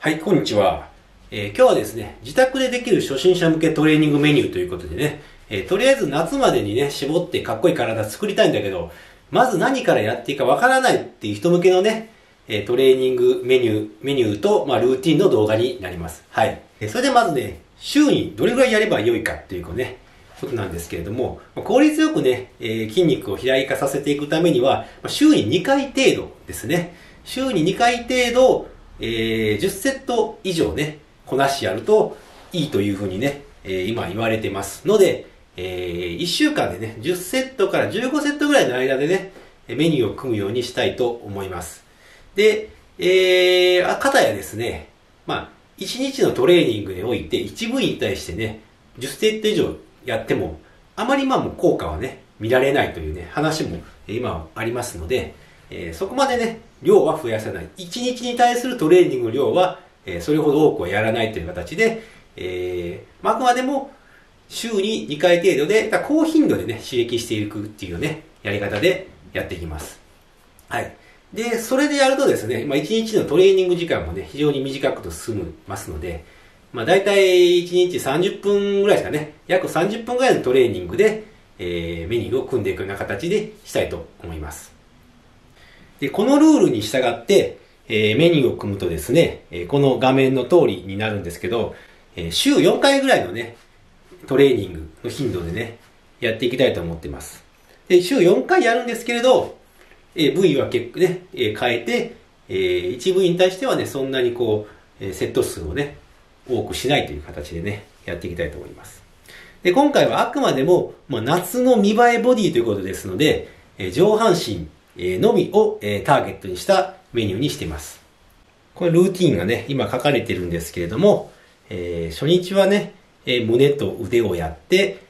はい、こんにちは。今日はですね、自宅でできる初心者向けトレーニングメニューということでね、とりあえず夏までにね、絞ってかっこいい体作りたいんだけど、まず何からやっていいかわからないっていう人向けのね、トレーニングメニューと、ルーティンの動画になります。はい。それでまずね、週にどれぐらいやればよいかっていうことなんですけれども、効率よくね、筋肉を肥大化させていくためには、週に2回程度ですね。週に2回程度、10セット以上ね、こなしやるといいというふうにね、今言われてますので、1週間でね、10セットから15セットぐらいの間でね、メニューを組むようにしたいと思います。で、片やですね、1日のトレーニングにおいて1部位に対してね、10セット以上やっても、あまりもう効果はね、見られないというね、話も今ありますので、そこまでね、量は増やさない。1日に対するトレーニングの量は、それほど多くはやらないという形で、あくまでも週に2回程度で、高頻度でね、刺激していくっていうね、やり方でやっていきます。はい。で、それでやるとですね、1日のトレーニング時間もね、非常に短くと進みますので、だいたい1日30分ぐらいですかね、約30分ぐらいのトレーニングで、メニューを組んでいくような形でしたいと思います。で、このルールに従って、メニューを組むとですね、この画面の通りになるんですけど、週4回ぐらいのね、トレーニングの頻度でね、やっていきたいと思っています。で、週4回やるんですけれど、部位は結構ね、変えて、1部位に対してはね、そんなにセット数をね、多くしないという形でね、やっていきたいと思います。で、今回はあくまでも、夏の見栄えボディということですので、上半身のみをターゲットにしたメニューにしています。これルーティンがね、今書かれてるんですけれども、初日はね、胸と腕をやって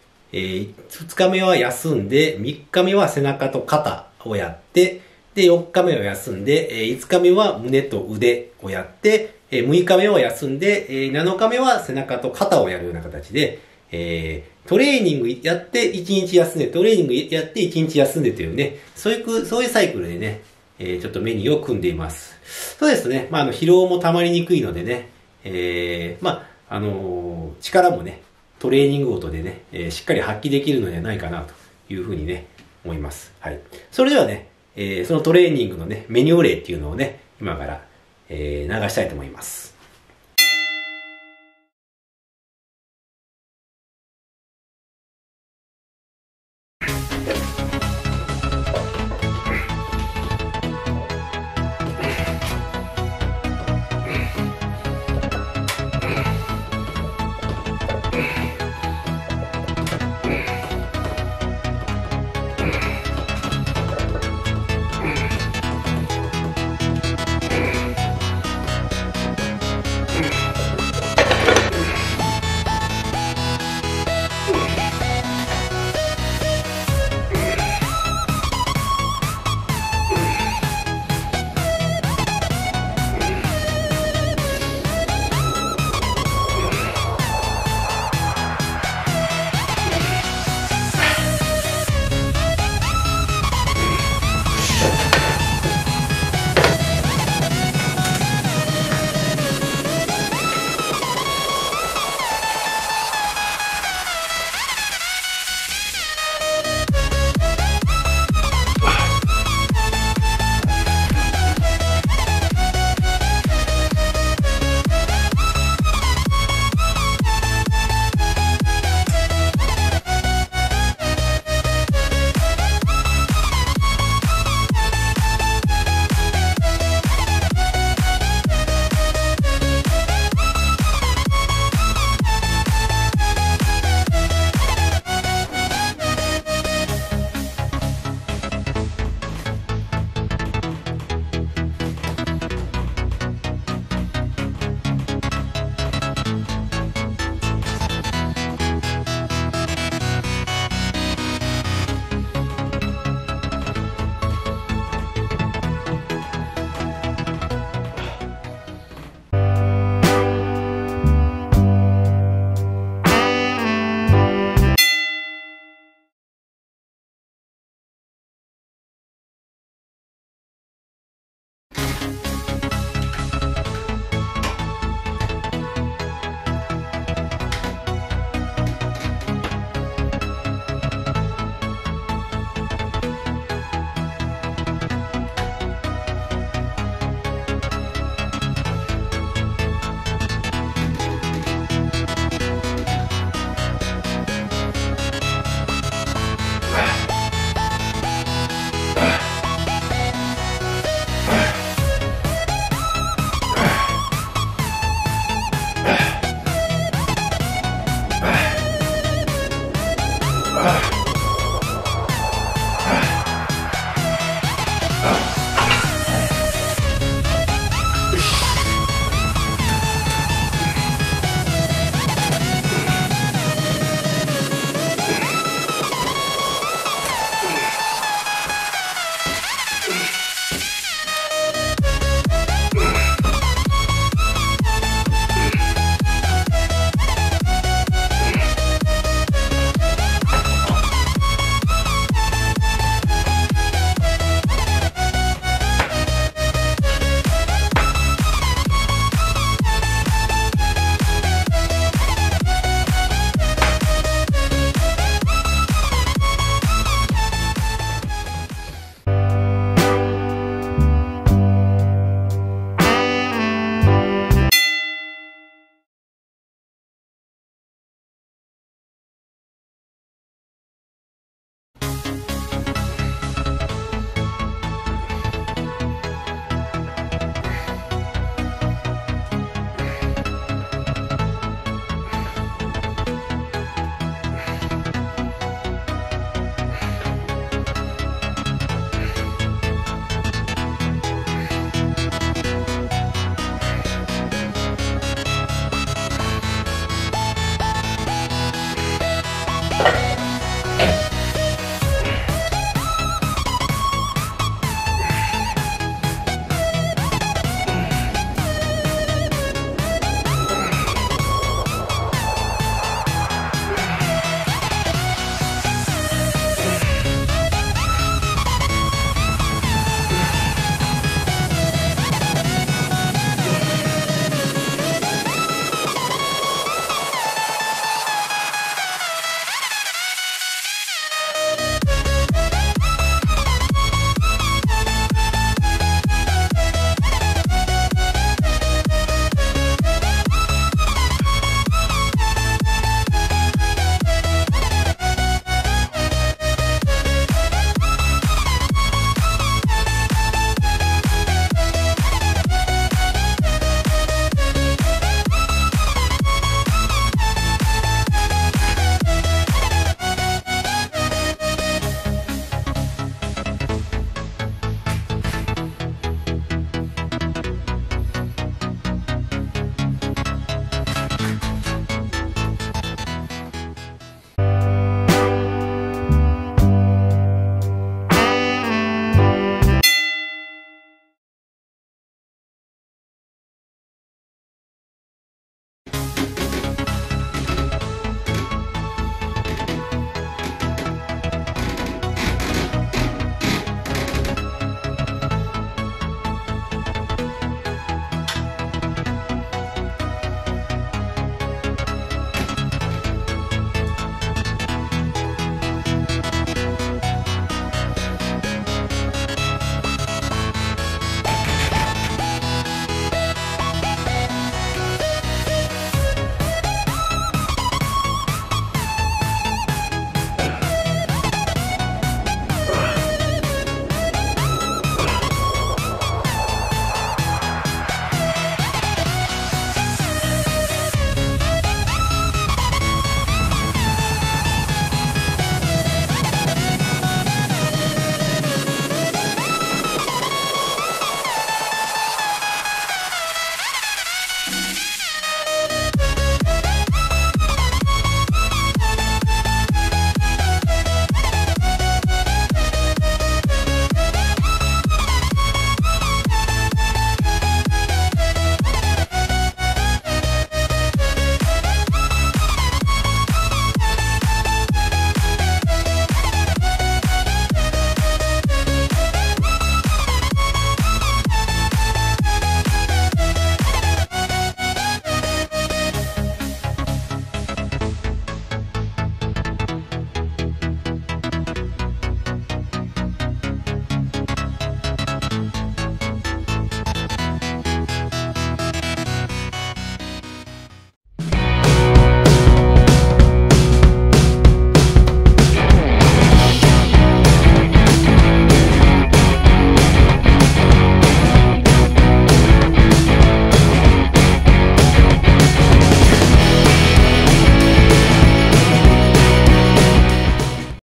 、2日目は休んで、3日目は背中と肩をやって、で、4日目は休んで、5日目は胸と腕をやって、6日目は休んで、7日目は背中と肩をやるような形で、トレーニングやって1日休んで、トレーニングやって1日休んでというね、そういうサイクルでね、ちょっとメニューを組んでいます。そうですね、疲労も溜まりにくいのでね、力もね、トレーニングごとでね、しっかり発揮できるのではないかなというふうにね、思います。はい。それではね、そのトレーニングのね、メニュー例っていうのをね、今から、流したいと思います。